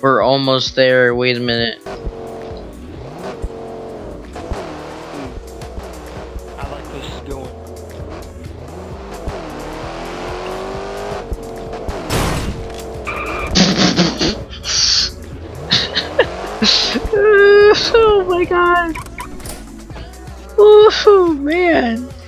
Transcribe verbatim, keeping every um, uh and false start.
We're almost there. Wait a minute. I like this is going. Oh my god. Oh man.